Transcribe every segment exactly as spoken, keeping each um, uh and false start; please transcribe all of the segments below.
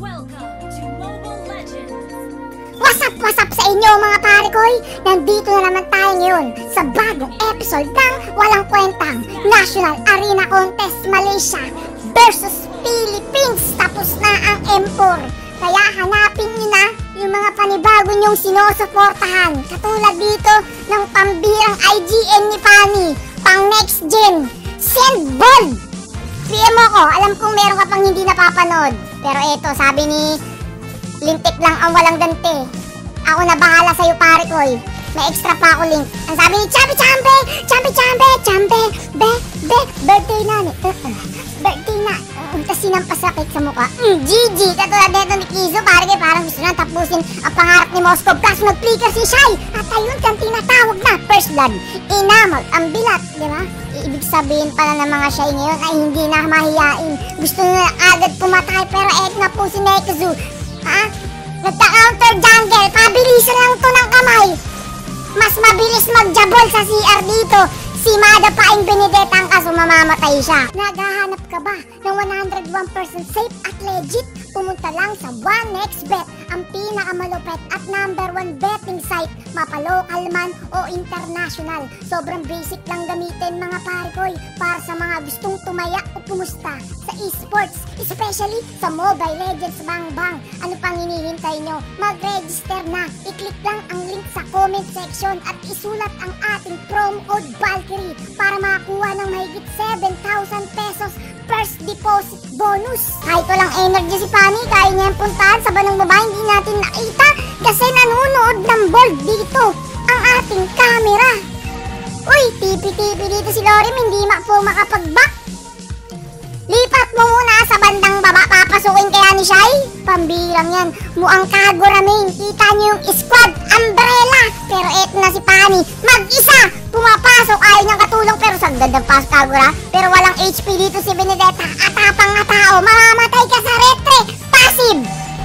What's up, what's up sa inyo mga pare koy? Nandito na naman tayo ngayon sa bagong episode ng Walang Kwentang National Arena Contest Malaysia versus Philippines. Tapos na ang M four. Kaya hanapin nyo na yung mga panibago nyong sinusuportahan. Katulad dito ng pambirang I G N ni Fanny, pang next gen, Send Ball. P M mo ko, alam kong meron ka pang hindi napapanood. Pero eto, sabi ni Lintik lang ang walang dante. Ako na bahala sa'yo pare koy. May extra pa ako link. Ang sabi ni Champi Champi, Champi Champi, Champi, be, be, birthday na ni. Uh, uh, birthday na. Uh, Tapos sinampas sakit sa mukha. Mm, G G. Katulad neto ni Kizo, pare koy, parang gusto na tapusin ang pangarap ni Moscow. Kaso nag-flicker si Shai. At ayun kang tinatawag na first blood. Inamag ang bilat, di ba? Ibig sabihin pala ng mga Shai ngayon ay hindi na mahiyain. Gusto na agad pumatay, pero eto na po si Nekazu. Ha? Nagka-counter jungle, pabilisan lang to ng kamay. Mas mabilis magjabol sa C R dito. Si Mada Paing Benedetta ang kaso mamamatay siya. Naghahanap ka ba ng one hundred one percent safe at legit? Pumunta lang sa OneXBet, ang pinakamalupet at number one betting site, mapa-local man o international. Sobrang basic lang gamitin mga pare koy para sa mga gustong tumaya o pumusta sa esports, especially sa Mobile Legends Bang Bang. Ano pang hinihintay nyo? Mag-register na. I-click lang ang link sa comment section at isulat ang ating promo code Valkyrie para makakuha ng mahigit seven thousand pesos first deposit bonus. Kahit walang energy si Fanny, kaya niya yung puntahan sa banang babae, hindi natin nakita kasi nanonood ng ball dito ang ating camera. Uy, tipi-tipi dito si Lorim, hindi mak po makapag-back. Lipat mo muna sa bandang baba, papasukin kaya ni Shai. Pambirang yan, muang Kaguramin. Kita niyo yung squad umbrella. Pero eto na si Fanny, mag-isa pumapasok, ayaw niyang katulong pero sa gandang pasok Kagura. Pero walang H P dito si Benedetta. Atapang na tao, mamamatay ka sa retre. Passive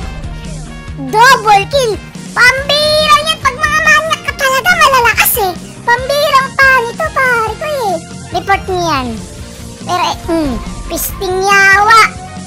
double kill. Pambirang yan, pag mga manyak ka talaga malalakas eh. Pambirang Fanny to pare ko eh. Report niyan. Pero eh, hmm pisting yawa.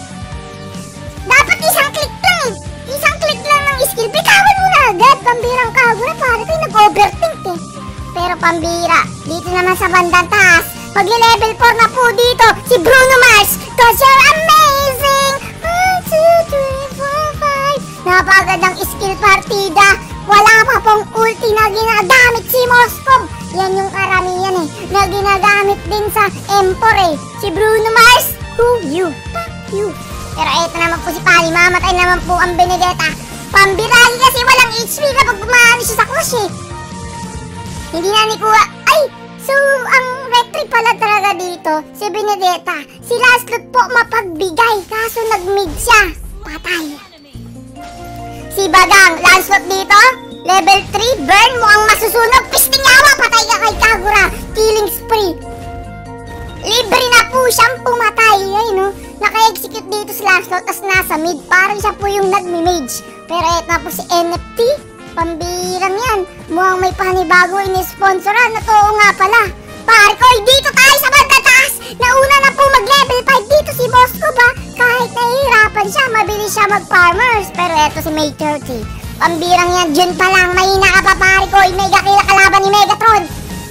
Dapat isang click lang eh. Isang click lang ng skill. Bitawan mo na agad. Pambirang Kagura, pare ko yung nag-overthink eh. Pero pambira, dito naman sa bandang taas, magli-level four na po dito si Bruno Mars. Cause you're amazing. one, two, three, four, five. Napakagandang skill partida. Wala pa pong ulti na ginagamit si Moscow. Yan yung karamihan eh, na ginagamit din sa M four eh. Si Bruno Mars, who you? Fuck you. Pero eto naman po si Fanny, mamatay naman po ang Benedetta. Pambirali kasi walang H P kapag bumahan siya sa crush eh. Hindi na ni kuha. Ay, so ang retry pala talaga dito, si Benedetta. Si Lancelot po mapagbigay, kaso nag-mid siya. Patay. Si Bagang, Lancelot dito, level three, burn mo ang masusunog. Pisting yawa, patay ka kay Kagura. Killing spree. Libre na po siyang pumatay. Ay no, naka-execute dito si Lancelot, tas nasa mid. Parang siya po yung nag-mage. Pero eto na po si N F T. Pambirang yan. Mukhang may panibago ini-sponsoran. Natoo nga pala. Pare koy, dito tayo sa banda taas. Nauna na po mag-level five dito si Moscow ba? Kahit nahihirapan siya, mabilis siya mag-farmers. Pero eto si May thirty. Pambirang yan, dyan pa lang, mahina ka pa pare ko, mega kila kalaban ni Megatron.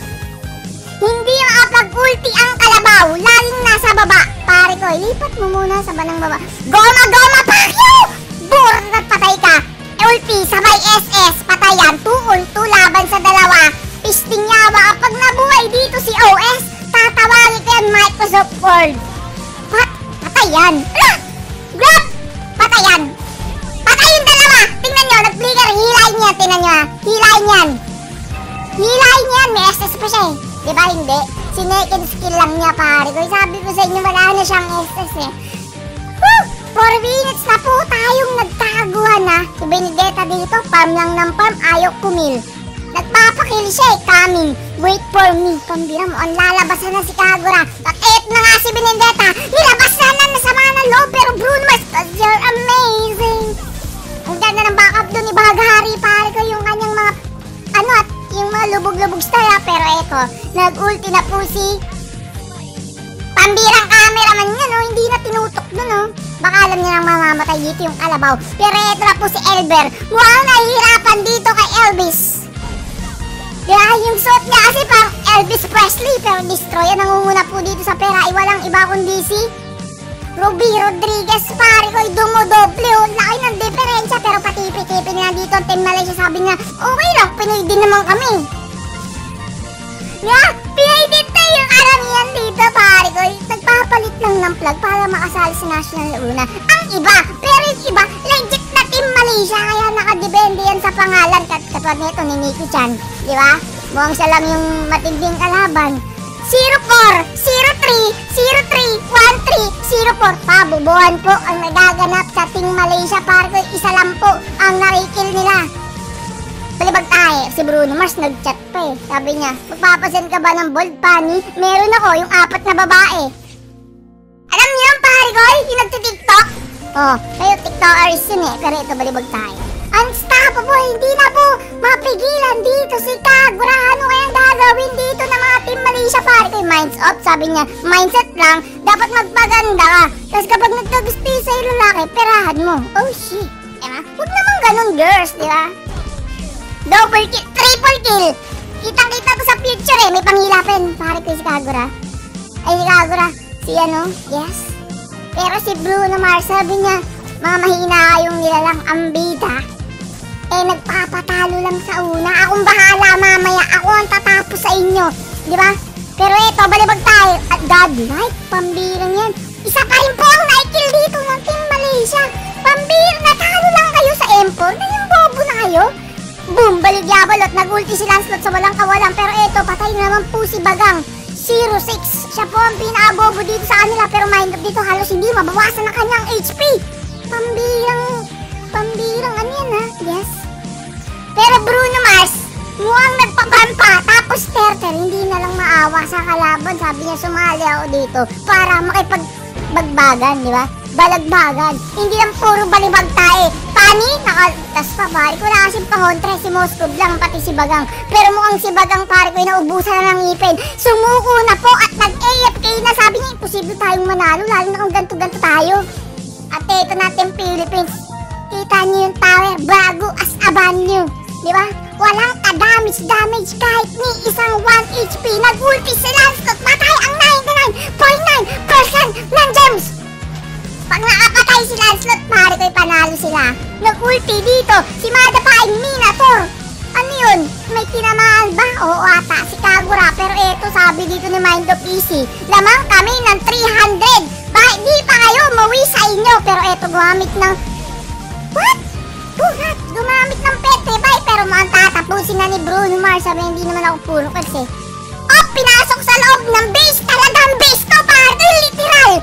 Hindi makapag-ulti ang kalabaw, laging nasa baba. Pare ko, lipat mo muna sa banang baba. Goma, goma, pakyo! Burat at patay ka. Ulti, sabay S S, patayan, tuon, laban sa dalawa. Pisting yawa, kapag nabuhay dito si O S, tatawagin ko yan Microsoft Word. Pat, patayan. Ala! Grab! Patayan. Patayin dalawa! Tingnan nyo, nag-flicker, hilayin yan, tingnan nyo ha. Hilayin yan. Hilayin yan, may S S pa siya eh. Diba hindi? Si naked skill lang niya pare ko. Sabi ko sa inyo, wala na siyang S S eh. Woo! four minutes na po tayong nagtaguhan ha. Si Benedetta dito, farm lang ng farm, ayaw kumil. Nagpapakill siya eh, coming. Wait for me. Pambira mo, ang lalabasan na si Kagura. At eto na nga si Benedetta. Nilabas na na nasama ng loob. Pero Bruno Mars, cause you're amazing. Ang ganda ng backup doon ni Bahagahari. Pare ko yung kanyang mga, ano at yung mga lubog-lubog style ha. Pero eto, nag-ulti na po si pambirang cameraman niya no. Hindi na tinutok doon no. Baka alam niya nang mamamatay dito yung kalabaw. Pero eto na po si Elber. Mukhang nahihirapan dito kay Elvis. Diba? Yung suot niya kasi parang Elvis Presley. Pero Destroy, ang nangunguna po dito sa pera ay walang iba kundi si Ruby Rodriguez. Pare ko, dumodoble. Oh. Laki ng diferensya. Pero patipi-tipi na dito ang Team Malaysia. Sabi niya, okay lang, Pinoy din naman kami. Yeah, Pinoy din tayo yung karamihan dito, pare ko. Nagpapalit lang ng plug para makasali sa national una. Ang iba, pero yung iba, legit na Team Malaysia. Kaya nakadepende yan sa pangalan. Katulad nito ni Nicky Chan. Di ba? Mukhang siya lang yung matinding kalaban. zero four, zero three, zero three, one three, zero four. Pabubuhan po ang nagaganap sa Team Malaysia. Pare ko, isa lang po ang nakikil nila. Balibag tayo, si Bruno Mars nag-chat pa eh. Sabi niya, magpapasend ka ba ng bold pani? Meron ako, yung apat na babae. Alam niyo yung pare ko, yung nagtitiktok? Oh, kayo tiktokers yun eh. Pero ito, balibag tayo. Unstoppable, hindi na po mapigilan dito si Kagura. Ano kayang gagawin dito ng mga Team Malaysia, pare ko? Minds up, sabi niya, mindset lang, dapat magpaganda ka. Tapos kapag nagkagusto sa'yo lalaki, perahan mo. Oh shit, diba? Huwag naman ganun, girls, diba? Double kill, triple kill. Kitang-kita to sa picture eh. May pangilapin. Pare ko si Kagura. Ay, si Kagura. Si ano? Yes. Pero si Bruno Mars, sabi niya, mga mahina kayong nilalang ambida. Eh, nagpapatalo lang sa una. Akong bahala mamaya. Ako ang tatapos sa inyo. Di ba? Pero eto, balibag tayo. At godlike, pambirang yan. Isa pa rin po ang naikil dito ng Team Malaysia. Pambir, natalo lang kayo sa M four. Na yung bobo na kayo. Boom! Baligyabalot, nag-ulti si Lancelot sa walang kawalan. Pero eto, patay na naman po si Bagang zero six. Siya po ang pinaabobo dito sa kanila. Pero mind up dito, halos hindi mabawasan ang kanyang H P. Pambirang, pambirang ano yan ha? Yes. Pero Bruno Mars, mukhang nagpapampa. Tapos Terter, hindi na lang maawa sa kalaban. Sabi niya, sumali ako dito para makipagbagbagan, di ba? Balagbagan. Hindi lang puro balibag tayo. Pani, nakaltas pa, pare ko. Wala kasing pangontra, si Moskov lang, pati si Bagang. Pero mukhang si Bagang, pare ko, inaubusan na ng ngipin. Sumuko na po at nag-A F K na. Sabi niya, imposible tayong manalo, lalo na kung ganto-ganto tayo. At ito natin, Philippines. Kita niyo yung tower, bago as abanyo. Di ba? Walang ka-damage, damage kahit ni isang one H P. Nag-ulti si Lancelot, matay ang ninety-nine point nine percent ng gems. Pag nakapatay si Lancelot, pare ko'y panalo sila. Nag-ulti dito, si Madapaing Minator. Ano yun? May tinamaan ba? Oo ata, si Kagura. Pero eto, sabi dito ni Mind of Easy, lamang kami ng three hundred. Bakit di pa kayo umuwi sa inyo? Pero eto, gumamit ng... What? Buhat, gumamit ng pete bay. Pero mukhang tatapusin na ni Bruno Mars. Sabi, hindi naman ako puro kasi. Oh, pinasok sa loob ng base. Talagang base to, pare. Literal.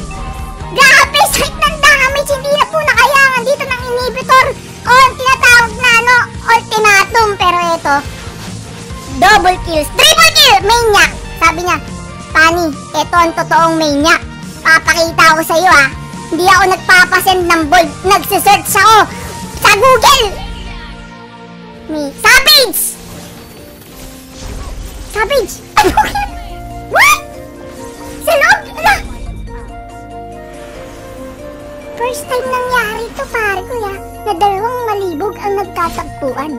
Grabe, sakit ng damage. Hindi na po nakayangan dito ng inhibitor o ang tinatawag na ano, ultimatum. Pero ito, double kills, triple kill, maniac. Sabi niya, Pani, ito ang totoong maniac. Papakita ko sa iyo ah. Hindi ako nagpapasend ng bold. Nagsisearch ako sa Google. Me, Savage. Savage. Ano yan? What? Sa loob? Ano? First time nangyari ito, pare ko ya, na dalawang malibog ang nagtatagpuan.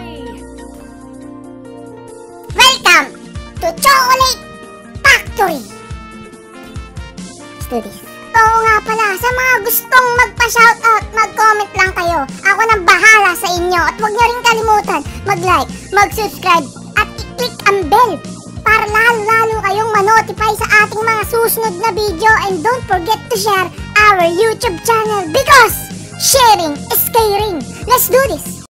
Welcome to Chocolate Factory. Let's do this. Oo nga pala, sa mga gustong magpa-shoutout, mag-comment lang kayo. Ako nang bahala sa inyo. At huwag niyo rin kalimutan mag-like, mag-subscribe, at i-click ang bell para lalo-lalo kayong ma-notify sa ating mga susunod na video. And don't forget to share our YouTube channel because sharing is caring. Let's do this!